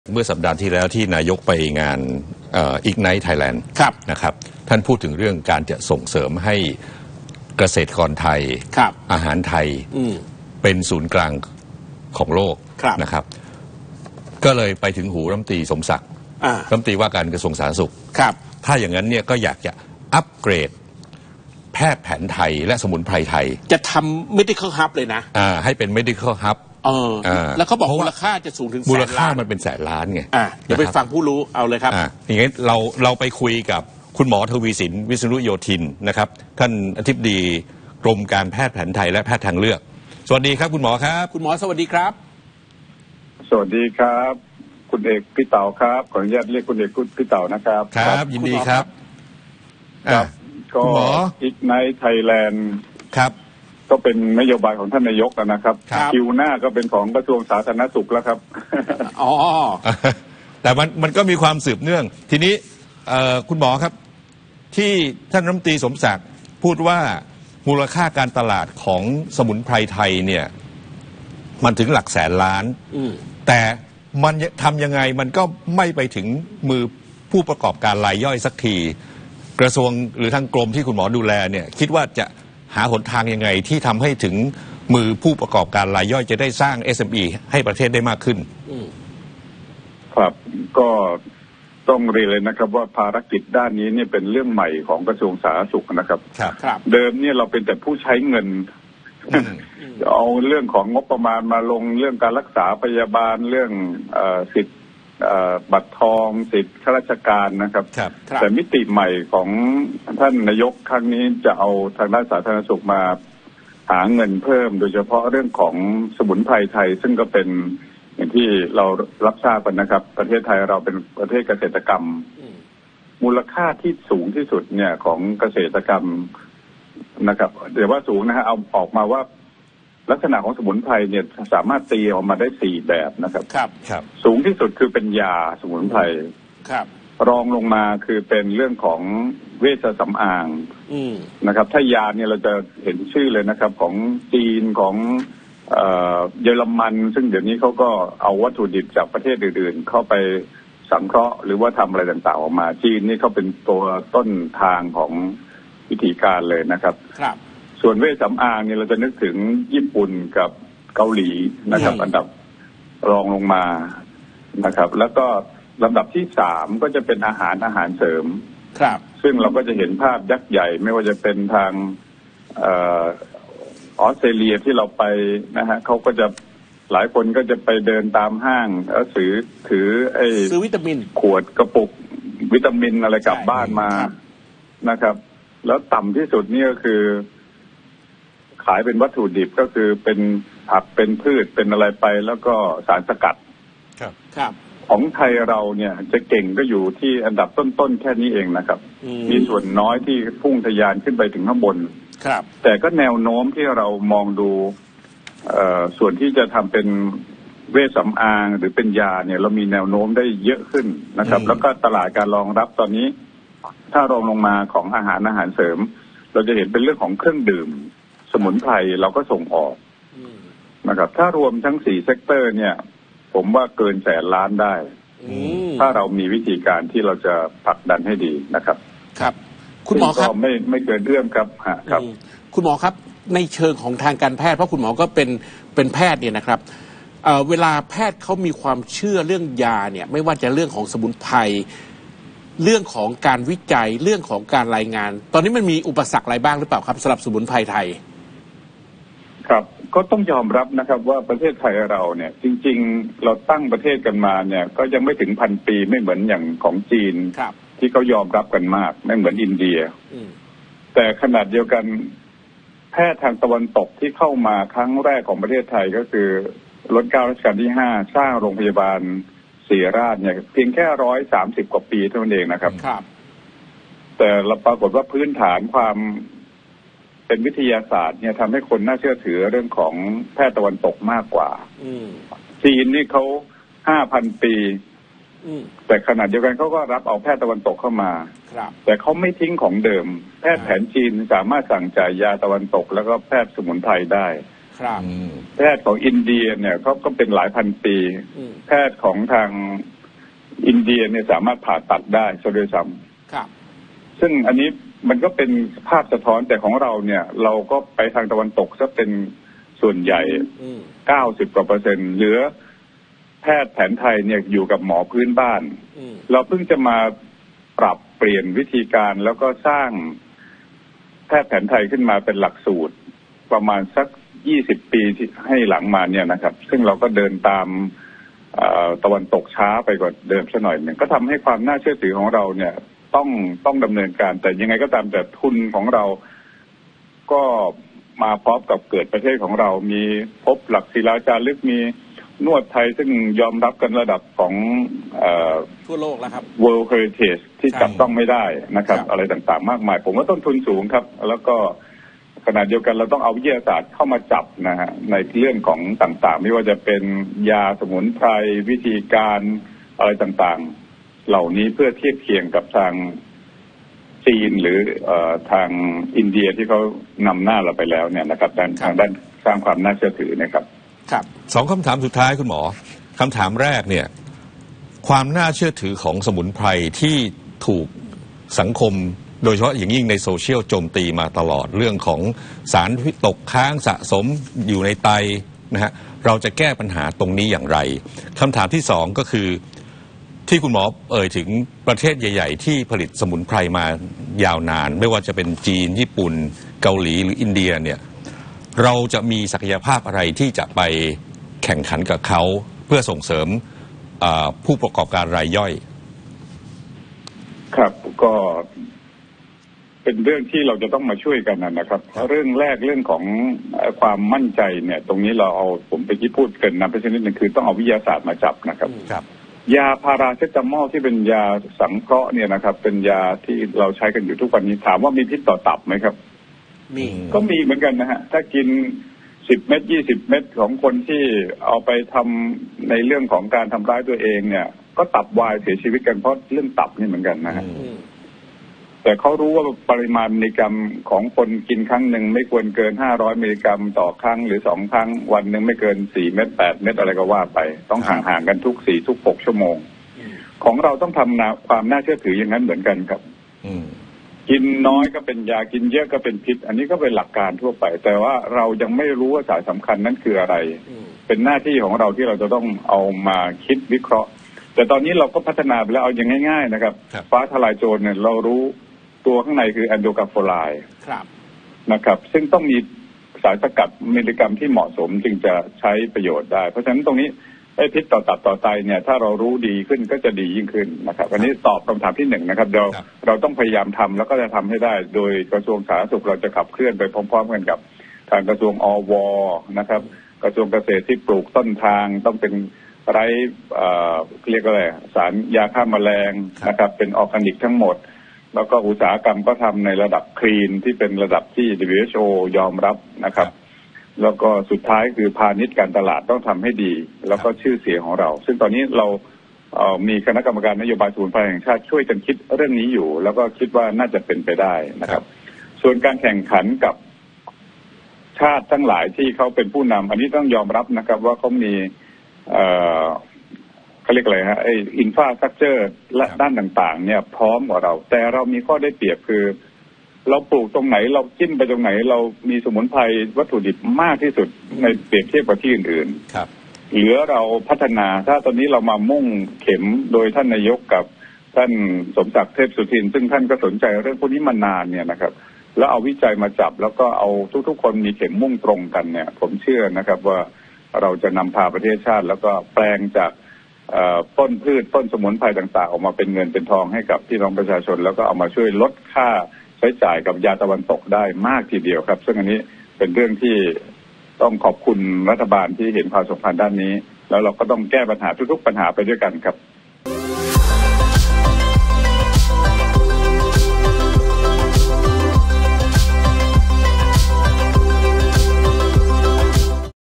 เมื่อสัปดาห์ที่แล้วที่นายกไปงานIgnite Thailand นะครับท่านพูดถึงเรื่องการจะส่งเสริมให้เกษตรกรไทยอาหารไทยเป็นศูนย์กลางของโลกนะครับก็เลยไปถึงหูรัฐมนตรีสมศักดิ์รัฐมนตรีว่าการกระทรวงสาธารณสุขถ้าอย่างนั้นเนี่ยก็อยากจะอัปเกรดแพทย์แผนไทยและสมุนไพรไทยจะทำ medical hub เลยนะให้เป็น medical hub แล้วเขาบอกมูลค่าจะสูงถึงมูลค่ามันเป็นแสนล้านไงเดี๋ยวไปฟังผู้รู้เอาเลยครับอย่างนี้เราไปคุยกับคุณหมอทวีสินวิษณุโยธินนะครับท่านอธิบดีกรมการแพทย์แผนไทยและแพทย์ทางเลือกสวัสดีครับคุณหมอครับคุณหมอสวัสดีครับสวัสดีครับคุณเอกพี่เต่าครับขออนุญาตเรียกคุณเอกพี่เต่านะครับครับยินดีครับก็Ignite Thailand ครับก็เป็นนโยบายของท่านนายกนะครับคิวหน้าก็เป็นของกระทรวงสาธารณสุขแล้วครับแต่มันก็มีความสืบเนื่องทีนี้คุณหมอครับที่ท่านรัฐมนตรีสมศักดิ์พูดว่ามูลค่าการตลาดของสมุนไพรไทยเนี่ยมันถึงหลักแสนล้านแต่มันทำยังไงมันก็ไม่ไปถึงมือผู้ประกอบการรายย่อยสักทีกระทรวงหรือทางกรมที่คุณหมอดูแลเนี่ยคิดว่าจะหาหนทางยังไงที่ทำให้ถึงมือผู้ประกอบการรายย่อยจะได้สร้าง SME ให้ประเทศได้มากขึ้นครับก็ต้องเรียนเลยนะครับว่าภารกิจด้านนี้เนี่ยเป็นเรื่องใหม่ของกระทรวงสาธารณสุขนะครับเดิมเนี่ยเราเป็นแต่ผู้ใช้เงินเอาเรื่องของงบประมาณมาลงเรื่องการรักษาพยาบาลเรื่องสิทธิ์บัตรทองสิทธิ์ข้าราชการนะครับแต่มิติใหม่ของท่านนายกครั้งนี้จะเอาทางด้านสาธารณสุขมาหาเงินเพิ่มโดยเฉพาะเรื่องของสมุนไพรไทยซึ่งก็เป็นอย่างที่เรารับทราบกันนะครับประเทศไทยเราเป็นประเทศเกษตรกรรมมูลค่าที่สูงที่สุดเนี่ยของเกษตรกรรมนะครับเดี๋ยวว่าสูงนะฮะเอาออกมาว่าลักษณะของสมุนไพรเนี่ยสามารถตีออกมาได้4แบบนะครับสูงที่สุดคือเป็นยาสมุนไพรรองลงมาคือเป็นเรื่องของเวชสำอางนะครับถ้ายาเนี่ยเราจะเห็นชื่อเลยนะครับของจีนของเยอรมันซึ่งเดี๋ยวนี้เขาก็เอาวัตถุดิบจากประเทศอื่นๆเข้าไปสังเคราะห์หรือว่าทำอะไรต่างๆออกมาจีนนี่เขาเป็นตัวต้นทางของวิธีการเลยนะครับส่วนเวชสำอางเนี่ยเราจะนึกถึงญี่ปุ่นกับเกาหลีนะครับอันดับรองลงมานะครับแล้วก็ลำดับที่3ก็จะเป็นอาหารเสริมซึ่งเราก็จะเห็นภาพยักษ์ใหญ่ไม่ว่าจะเป็นทางออสเตรเลียที่เราไปนะฮะเขาก็จะหลายคนก็จะไปเดินตามห้างแล้วถือซื้อวิตามินขวดกระปุกวิตามินอะไรกลับบ้านมานะครับแล้วต่ำที่สุดนี่ก็คือขายเป็นวัตถุดิบก็คือเป็นผักเป็นพืชเป็นอะไรไปแล้วก็สารสกัดของไทยเราเนี่ยจะเก่งก็อยู่ที่อันดับต้นๆแค่นี้เองนะครับมีส่วนน้อยที่พุ่งทะยานขึ้นไปถึงข้างบนแต่ก็แนวโน้มที่เรามองดูส่วนที่จะทำเป็นเวชสำอางหรือเป็นยาเนี่ยเรามีแนวโน้มได้เยอะขึ้นนะครับแล้วก็ตลาดการรองรับตอนนี้ถ้ารองลงมาของอาหารเสริมเราจะเห็นเป็นเรื่องของเครื่องดื่มสมุนไพรเราก็ส่งออกนะครับถ้ารวมทั้ง4เซกเตอร์เนี่ยผมว่าเกินแสนล้านได้ถ้าเรามีวิธีการที่เราจะผลักดันให้ดีนะครับครับคุณหมอครับไม่เกินเรื่องครับครับคุณหมอครับในเชิงของทางการแพทย์เพราะคุณหมอก็เป็นแพทย์เนี่ยนะครับเวลาแพทย์เขามีความเชื่อเรื่องยาเนี่ยไม่ว่าจะเรื่องของสมุนไพรเรื่องของการวิจัยเรื่องของการรายงานตอนนี้มันมีอุปสรรคอะไรบ้างหรือเปล่าครับสำหรับสมุนไพรไทยครับก็ต้องยอมรับนะครับว่าประเทศไทยเราเนี่ยจริงๆเราตั้งประเทศกันมาเนี่ยก็ยังไม่ถึง1,000 ปีไม่เหมือนอย่างของจีนที่เขายอมรับกันมากไม่เหมือนอินเดียแต่ขนาดเดียวกันแพทย์ทางตะวันตกที่เข้ามาครั้งแรกของประเทศไทยก็คือรัชกาลที่5สร้างโรงพยาบาลศิริราชเนี่ยเพียงแค่130 กว่าปีเท่านั้นเองนะครับแต่เราปรากฏว่าพื้นฐานความเป็นวิทยาศาสตร์เนี่ยทำให้คนน่าเชื่อถือเรื่องของแพทย์ตะวันตกมากกว่าจีนนี่เขา 5,000 ปีแต่ขนาดเดียวกันเขาก็รับเอาแพทย์ตะวันตกเข้ามาแต่เขาไม่ทิ้งของเดิมแพทย์แผนจีนสามารถสั่งจ่ายยาตะวันตกแล้วก็แพทย์สมุนไพรได้ครับแพทย์ของอินเดียเนี่ยเขาก็เป็นหลายพันปีแพทย์ของทางอินเดียเนี่ยสามารถผ่าตัดได้โดยซ้ำซึ่งอันนี้มันก็เป็นภาพสะท้อนแต่ของเราเนี่ยเราก็ไปทางตะวันตกซะเป็นส่วนใหญ่90%กว่าเหลือแพทย์แผนไทยเนี่ยอยู่กับหมอพื้นบ้านเราเพิ่งจะมาปรับเปลี่ยนวิธีการแล้วก็สร้างแพทย์แผนไทยขึ้นมาเป็นหลักสูตรประมาณสัก20 ปีที่ให้หลังมาเนี่ยนะครับซึ่งเราก็เดินตามตะวันตกช้าไปกว่าเดิมสักหน่อยหนึ่งก็ทำให้ความน่าเชื่อถือของเราเนี่ยต้องดำเนินการแต่ยังไงก็ตามแต่ทุนของเราก็มาพร้อมกับเกิดประเทศของเรามีพบหลักศิลาจารึกมีนวดไทยซึ่งยอมรับกันระดับของทั่วโลกแล้วครับ World Heritage ที่จับต้องไม่ได้นะครับอะไรต่างๆมากมายผมว่าต้นทุนสูงครับแล้วก็ขณะเดียวกันเราต้องเอาวิทยาศาสตร์เข้ามาจับนะฮะในเรื่องของต่างๆไม่ว่าจะเป็นยาสมุนไพรวิธีการอะไรต่างๆเหล่านี้เพื่อเทียบเคียงกับทางจีนหรือทางอินเดียที่เขานำหน้าเราไปแล้วเนี่ยนะครับทางด้านสร้างความน่าเชื่อถือนะครับครับ2 คำถามสุดท้ายคุณหมอคำถามแรกเนี่ยความน่าเชื่อถือของสมุนไพรที่ถูกสังคมโดยเฉพาะอย่างยิ่งในโซเชียลโจมตีมาตลอดเรื่องของสารที่ตกค้างสะสมอยู่ในไตนะฮะเราจะแก้ปัญหาตรงนี้อย่างไรคำถามที่2ก็คือที่คุณหมอถึงประเทศใหญ่ๆที่ผลิตสมุนไพรมายาวนานไม่ว่าจะเป็นจีนญี่ปุ่นเกาหลีหรืออินเดียเนี่ยเราจะมีศักยภาพอะไรที่จะไปแข่งขันกับเขาเพื่อส่งเสริมผู้ประกอบการรายย่อยครับก็เป็นเรื่องที่เราจะต้องมาช่วยกันนะครับเรื่องแรกเรื่องของความมั่นใจเนี่ยตรงนี้เราเอาผมไปที่พูดกันนะเป็นชนิดหนึ่งคือต้องเอาวิทยาศาสตร์มาจับนะครับยาพาราเซตามอลที่เป็นยาสังเคราะห์เนี่ยนะครับเป็นยาที่เราใช้กันอยู่ทุกวันนี้ถามว่ามีพิษต่อตับไหมครับมีก็มีเหมือนกันนะฮะถ้ากิน10 เม็ด20 เม็ดของคนที่เอาไปทำในเรื่องของการทำร้ายตัวเองเนี่ยก็ตับวายเสียชีวิตกันเพราะเรื่องตับนี่เหมือนกันนะฮะแต่เขารู้ว่าปริมาณมิลลิกรัมของคนกินครั้งหนึ่งไม่ควรเกิน500 มิลลิกรัมต่อครั้งหรือ2 ครั้งวันหนึ่งไม่เกิน4 เม็ด8 เม็ดอะไรก็ว่าไปต้องห่างๆกันทุก4 ทุก 6 ชั่วโมงของเราต้องทำความน่าเชื่อถืออย่างนั้นเหมือนกันครับกินน้อยก็เป็นยากินเยอะก็เป็นพิษอันนี้ก็เป็นหลักการทั่วไปแต่ว่าเรายังไม่รู้ว่าสารสำคัญนั้นคืออะไรเป็นหน้าที่ของเราที่เราจะต้องเอามาคิดวิเคราะห์แต่ตอนนี้เราก็พัฒนาไปแล้วเอาอย่างง่ายๆนะครับฟ้าทลายโจรเนี่ยเรารู้ตัวข้างในคือแอนโดกาโฟไลน์นะครับซึ่งต้องมีสารสกัดมิลลิกรัมที่เหมาะสมจึงจะใช้ประโยชน์ได้เพราะฉะนั้นตรงนี้ไอ้พิษต่อตับต่อไตเนี่ยถ้าเรารู้ดีขึ้นก็จะดียิ่งขึ้นนะครับอันนี้ตอบคำถามที่1นะครับเราต้องพยายามทำแล้วก็จะทำให้ได้โดยกระทรวงสาธารณสุขเราจะขับเคลื่อนไปพร้อมๆกันกับทางกระทรวงอวนะครับกระทรวงเกษตรที่ปลูกต้นทางต้องเป็นไร้เรียกอะไรสารยาฆ่าแมลงนะครับเป็นออร์แกนิกทั้งหมดแล้วก็อุตสาหกรรมก็ทำในระดับคลีนที่เป็นระดับที่ WHO ยอมรับนะครับแล้วก็สุดท้ายคือพาณิชย์การตลาดต้องทำให้ดีแล้วก็ชื่อเสียงของเราซึ่งตอนนี้เรามีคณะกรรมการนโยบายสมุนไพรแห่งชาติช่วยกันคิดเรื่องนี้อยู่แล้วก็คิดว่าน่าจะเป็นไปได้นะครับส่วนการแข่งขันกับชาติทั้งหลายที่เขาเป็นผู้นำอันนี้ต้องยอมรับนะครับว่าเขามีเขาเรียกอะไรฮะไอ้อินฟราสตรัคเจอร์และด้านต่างๆเนี่ยพร้อมกว่าเราแต่เรามีข้อได้เปรียบคือเราปลูกตรงไหนเราจิ้มไปตรงไหนเรามีสมุนไพรวัตถุดิบมากที่สุดในเปรียบเทียบกับที่อื่นๆเหลือเราพัฒนาถ้าตอนนี้เรามามุ่งเข็มโดยท่านนายกกับท่านสมศักดิ์เทพสุทินซึ่งท่านก็สนใจเรื่องพวกนี้มานานเนี่ยนะครับแล้วเอาวิจัยมาจับแล้วก็เอาทุกๆคนมีเข็มมุ่งตรงกันเนี่ยผมเชื่อนะครับว่าเราจะนำพาประเทศชาติแล้วก็แปลงจากต้นพืชต้นสมุนไพรต่างๆออกมาเป็นเงินเป็นทองให้กับพี่น้องประชาชนแล้วก็เอามาช่วยลดค่าใช้จ่ายกับยาตะวันตกได้มากทีเดียวครับซึ่งอันนี้เป็นเรื่องที่ต้องขอบคุณรัฐบาลที่เห็นความสำคัญด้านนี้แล้วเราก็ต้องแก้ปัญหาทุกๆปัญหาไปด้วยกันครับ